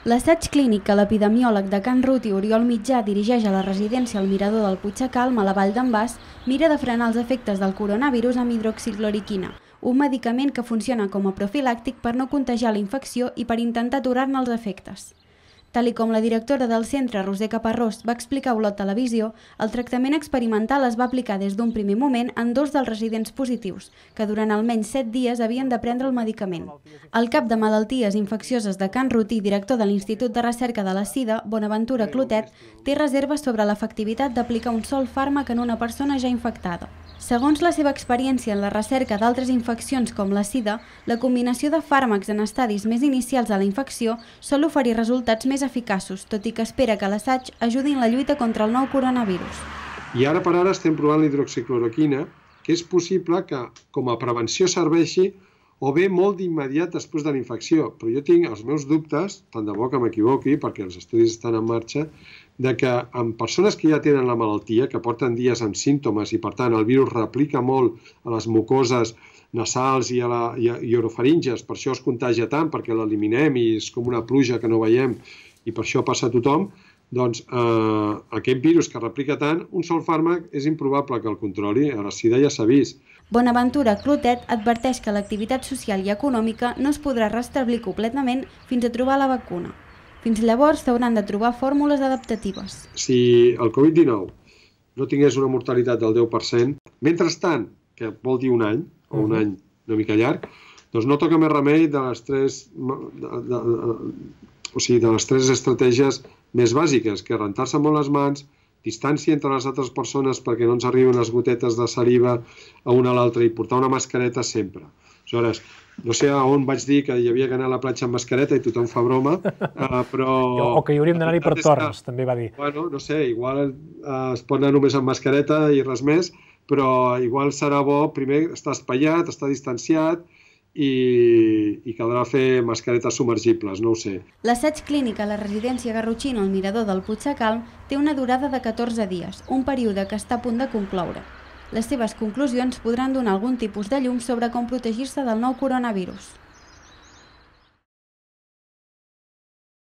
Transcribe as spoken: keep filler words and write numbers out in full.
L'assaig clínic que l'epidemiòleg de Can Ruti, Oriol Mitjà, dirigeix a la residència El Mirador del Puigcalm, a la Vall d'en Bas, mira de frenar els efectes del coronavirus amb hidroxicloroquina, un medicament que funciona com a profilàctic per no contagiar la infecció i per intentar aturar-ne els efectes. Tal i com la directora del centre, Roser Caparrós, va explicar a Olot Televisió, el tractament experimental es va aplicar des d'un primer moment en dos dels residents positius, que durant almenys set dies havien de prendre el medicament. El cap de malalties infeccioses de Can Ruti, director de l'Institut de Recerca de la Sida, Bonaventura Clotet, té reserves sobre l'efectivitat d'aplicar un sol fàrmac en una persona ja infectada. Segons la seva experiència en la recerca d'altres infeccions com la sida, la combinació de fàrmacs en estadis més inicials de la infecció sol oferir resultats més eficaços, tot i que espera que l'assaig ajudi en la lluita contra el nou coronavirus. I ara per ara estem provant la hidroxicloroquina, que és possible que com a prevenció serveixi o bé molt d'immediat després de la infecció. Però jo tinc els meus dubtes, tant de bo que m'equivoqui, perquè els estudis estan en marxa, de que en persones que ja tenen la malaltia, que porten dies amb símptomes i per tant el virus replica molt a les mucoses nasals i a, la, i a i orofaringes, per això es contagia tant, perquè l'eliminem i és com una pluja que no veiem i per això passa a tothom, doncs eh, aquest virus que replica tant, un sol fàrmac és improbable que el controli, a la sida ja s'ha vist. Bonaventura Clotet adverteix que l'activitat social i econòmica no es podrà restablir completament fins a trobar la vacuna. Fins llavors s'hauran de trobar fórmules adaptatives. Si el covid dinou no tingués una mortalitat del deu per cent, mentrestant, que vol dir un any, o un any una mica llarg, doncs no toca més remei de les tres, de, de, de, o sigui, de les tres estratègies més bàsiques, que és rentar-se molt les mans, distància entre les altres persones perquè no ens arriben unes gotetes de saliva a una a l'altra i portar una mascareta sempre. Aleshores, no sé a on vaig dir que hi havia que anar a la platja amb mascareta i tothom fa broma, eh, però... O que hi hauríem d'anar-hi per torns, que, també va dir. Bueno, no sé, igual eh, es pot anar només amb mascareta i res més, però igual serà bo primer estar espaiat, estar distanciat i, i caldrà fer mascaretes submergibles, no ho sé. L'assaig clínic a la residència Garrotxina al Mirador del Puigcalm té una durada de catorze dies, un període que està a punt de concloure. Les seves conclusions podran donar algun tipus de llum sobre com protegir-se del nou coronavirus.